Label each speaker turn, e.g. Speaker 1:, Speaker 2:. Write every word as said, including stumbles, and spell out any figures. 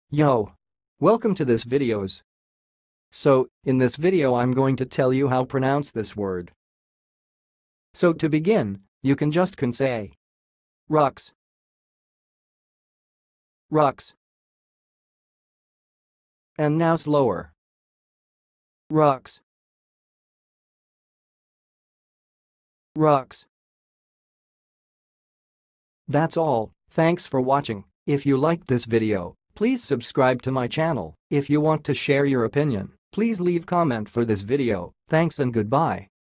Speaker 1: Yo! Welcome to this videos. So, in this video I'm going to tell you how pronounce this word. So to begin, you can just can say rucks, rucks. And now slower. Rucks, rucks. That's all, thanks for watching. If you liked this video, please subscribe to my channel. If you want to share your opinion, please leave comment for this video. Thanks and goodbye.